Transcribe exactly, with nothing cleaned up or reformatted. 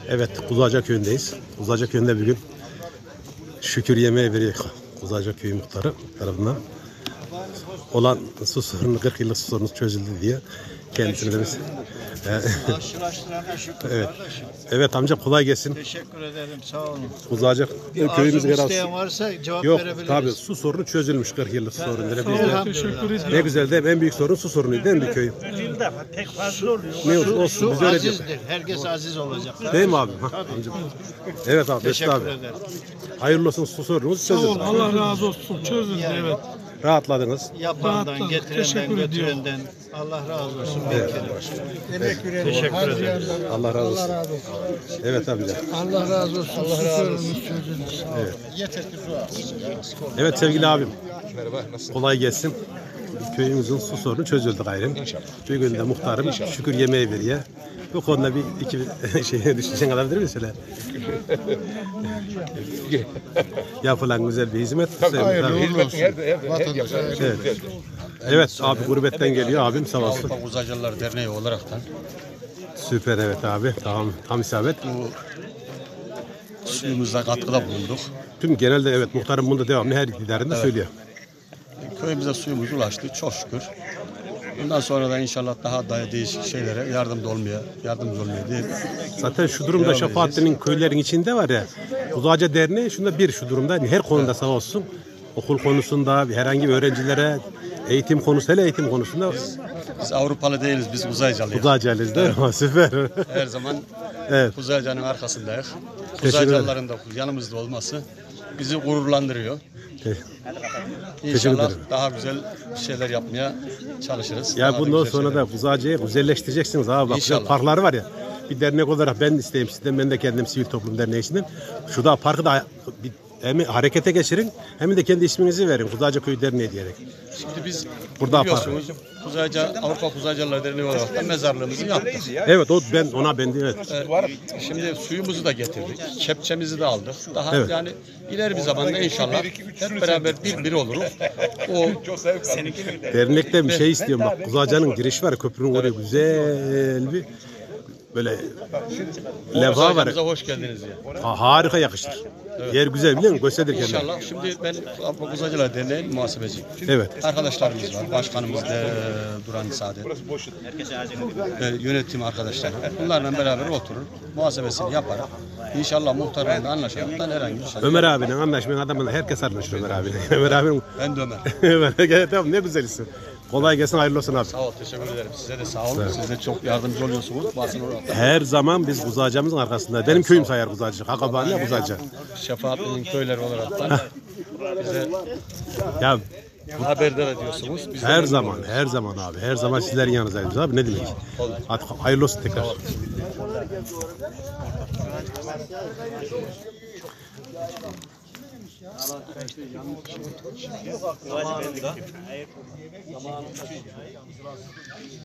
Evet, Kuzuacak köyündeyiz. Kuzuacak köyünde bir gün şükür yemeği veriyor Kuzuacak köyü muhtarı tarafından. Olan su sorunu, kırk yıllık su sorunuz çözüldü diye kendisine de biz... Evet. Evet amca, kolay gelsin. Teşekkür ederim, sağ olun. Kuzuacak köyümüz arzu isteyen varsa cevap Yok, verebiliriz. tabii su sorunu çözülmüş kırk yıllık su sorunu. Teşekkür Ne güzel de en büyük sorun su sorunuydu değil mi köyün? Pek fazla oluyor. Ne olsun, olsun Su biz öyle diyoruz. azizdir, herkes aziz olacak. Değil mi abi? Ha, amca. Evet abi, Mesut Teşekkür abi. ederim. Hayırlı olsun, su sorunumuz çözüldü. Allah razı olsun. Çözüldü evet. Rahatladınız. Yapandan, Rahatladım, getirenden, teşekkür ediyorum. götürenden Allah razı olsun. Evet. Teşekkür ederim. Allah razı olsun. Evet amca. Allah razı olsun. Allah razı olsun. Evet. Evet sevgili abim. Kolay gelsin. Köyümüzün su sorunu çözüldü gayrı. Bir günde muhtarım şükür yemeği veriyor. Bu konuda bir iki şey düşüncen alabilir misin şöyle? Yapılan güzel bir hizmet. Hayırlı olsun. Evet. Evet abi, gurbetten geliyor abim, sağ olsun. Avrupa Kuzuacılar Derneği olaraktan Süper, evet abi. Tamam, tam isabet. bu suyumuza katkıda bulunduk. Tüm genelde evet muhtarım bunu da devamlı her giderinde söylüyor. Köyümüze suyumuz ulaştı çok şükür. Bundan sonra da inşallah daha da değişik şeylere yardımcı olmaya, yardımcı olmaya diye. Zaten şu durumda Şefaattin'in köylerin içinde var ya, Kuzuacı Derneği şunda bir şu durumda her konuda sağ olsun. Okul konusunda, herhangi bir öğrencilere, eğitim konusu, hele eğitim konusunda Biz Avrupalı değiliz, biz Kuzuacılıyız. Kuzuacı'lıyız değil mi? Süper. Her zaman Evet. Kuzuacı'nın arkasındayız. Teşekkür ederim. Kuzuacıların da yanımızda olması bizi gururlandırıyor. Te- İnşallah ederim. daha güzel şeyler yapmaya çalışırız. Ya Daha bundan güzel sonra şeyler. da Kuzuacı'yı güzelleştireceksiniz abi. Bak, güzel İnşallah. parklar var ya. Bir dernek olarak ben isteyeyim sizden, ben de kendim sivil toplum derneği içinden. Şurada parkı da bir, hem harekete geçirin hem de kendi isminizi verin. Kuzuacı Köyü Derneği diyerek. Şimdi biz Burada biliyorsunuz Kuzuacı, Avrupa Kuzuacılar Derneği olarak da mezarlığımızı yaptık. Evet, o ben ona ben de evet. Ee, Şimdi suyumuzu da getirdik, kepçemizi de aldık. Daha Evet. yani ileri bir zamanda inşallah hep beraber bir bir oluruz. O Dernekte bir şey istiyorum bak. Kuzuacı'nın girişi var, köprünün oraya güzel bir böyle levha var. Kuzuacımıza hoş geldiniz ya. Ha, harika yakışır. Yer güzel biliyor musun? Gösterir kendini. İnşallah. Şimdi ben Avrupa Kuzuacılar Derneği'nin muhasebeciyim. Evet. Arkadaşlarımız var. Başkanımız da Duran Saadet. Ve yönetim arkadaşlar. Bunlarla beraber oturur. Muhasebesini yaparak İnşallah muhtarlarla anlaşaraktan herhangi bir şey. Ömer abinin anlaşmayan adamla herkes anlaşır Ömer abiyle. Ömer abinin Ben de Ömer. Ömer tamam, ne güzel isim. Kolay gelsin, hayırlı olsun abi. Sağ ol, teşekkür ederim. Size de sağ olun. Siz de çok yardımcı oluyorsunuz. Basın olarak. Her zaman biz Kuzuacı'mızın arkasında. Benim köyüm sayar Kuzuacı. Hakabani Kuzuacı. Şefaatli'nin köyleri olaraktan bize Ya haberdar ediyorsunuz. Biz de her memnun zaman, oluyoruz. her zaman abi. Her zaman sizlerin yanınızdayız abi. Ne demek? Hadi hayırlı olsun tekrar.